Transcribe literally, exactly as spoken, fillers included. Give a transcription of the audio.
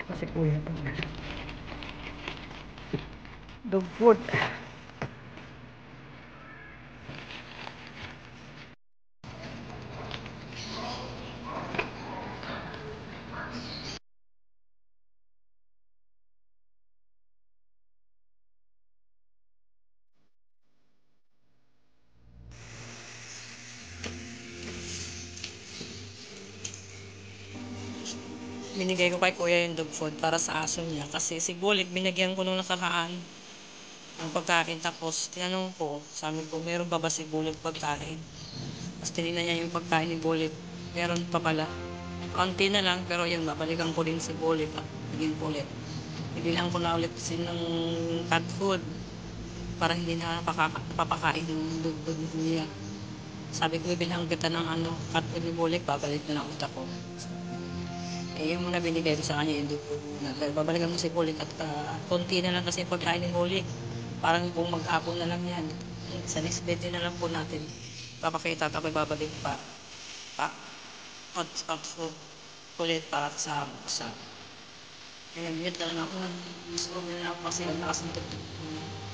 Kasi kuya to. Dog food. Binigay ko kay kuya yung dog food para sa aso niya. Kasi si Bulik, binigyan ko nung nakaraan ng pagkain. Tapos tinanong ko, sabi ko, meron pa ba si Bulik pagkain? Tapos tinignan niya yung pagkain ni Bulik. Meron pa pala. Kaunti na lang, pero yun, babalikan ko din si Bulik at bigyan ko ulit. Ibilang ko na ulit sin ng cat food para hindi na napaka- napapakain yung dog food niya. Sabi ko, bilang kita ng ano, cat food ni Bulik, babalik na lang ulit ako. Eh, yung muna binigay ko sa kanya yung dog food muna. Dahil babalikan ko si Bulik at uh, konti na lang kasi pagkain ni Bulik. Parang kung mag-apon na lang yan. Sa next day na lang po natin papakita at ako'y babalik pa. Pa, hot, hot food ulit para sa sa. Ngayon, yun talaga ako. Gusto ko na lang kasi ang lakas ng tugtog.